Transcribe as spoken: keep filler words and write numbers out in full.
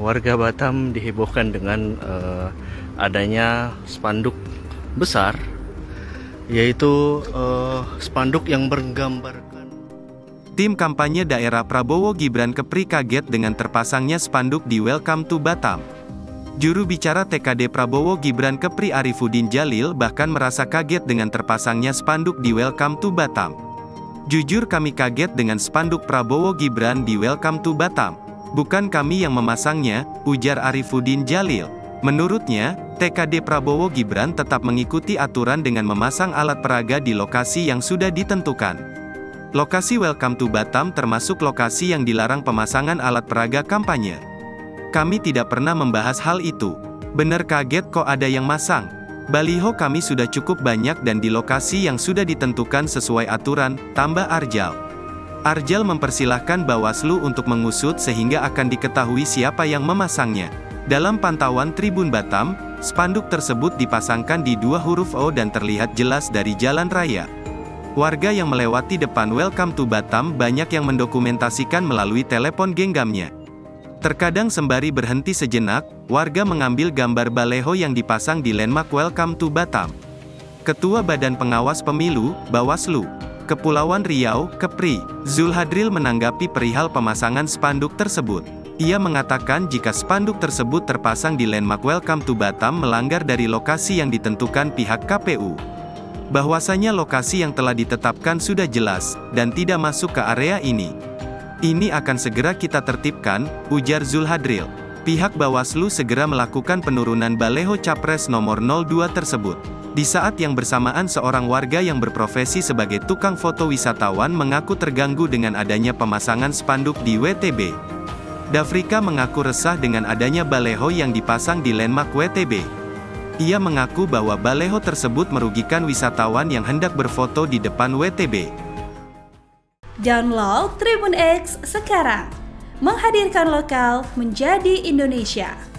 Warga Batam dihebohkan dengan uh, adanya spanduk besar, yaitu uh, spanduk yang bergambarkan. Tim kampanye daerah Prabowo Gibran Kepri kaget dengan terpasangnya spanduk di Welcome to Batam. Juru bicara T K D Prabowo Gibran Kepri Arifudin Jalil bahkan merasa kaget dengan terpasangnya spanduk di Welcome to Batam. Jujur kami kaget dengan spanduk Prabowo Gibran di Welcome to Batam. Bukan kami yang memasangnya, ujar Arifudin Jalil. Menurutnya, T K D Prabowo Gibran tetap mengikuti aturan dengan memasang alat peraga di lokasi yang sudah ditentukan. Lokasi Welcome to Batam termasuk lokasi yang dilarang pemasangan alat peraga kampanye. Kami tidak pernah membahas hal itu. Bener kaget kok ada yang masang. Baliho kami sudah cukup banyak dan di lokasi yang sudah ditentukan sesuai aturan, tambah Arjal. Arjal mempersilahkan Bawaslu untuk mengusut sehingga akan diketahui siapa yang memasangnya. Dalam pantauan Tribun Batam, spanduk tersebut dipasangkan di dua huruf O dan terlihat jelas dari jalan raya. Warga yang melewati depan Welcome to Batam banyak yang mendokumentasikan melalui telepon genggamnya. Terkadang sembari berhenti sejenak, warga mengambil gambar baleho yang dipasang di landmark Welcome to Batam. Ketua Badan Pengawas Pemilu, Bawaslu, Kepulauan Riau, Kepri, Zulhadril menanggapi perihal pemasangan spanduk tersebut. Ia mengatakan jika spanduk tersebut terpasang di landmark Welcome to Batam melanggar dari lokasi yang ditentukan pihak K P U. Bahwasanya lokasi yang telah ditetapkan sudah jelas, dan tidak masuk ke area ini. Ini akan segera kita tertibkan, ujar Zulhadril. Pihak Bawaslu segera melakukan penurunan baleho Capres nomor nol dua tersebut. Di saat yang bersamaan seorang warga yang berprofesi sebagai tukang foto wisatawan mengaku terganggu dengan adanya pemasangan spanduk di W T B. Dafrika mengaku resah dengan adanya baleho yang dipasang di landmark W T B. Ia mengaku bahwa baleho tersebut merugikan wisatawan yang hendak berfoto di depan W T B. Download Tribun X sekarang, menghadirkan lokal menjadi Indonesia.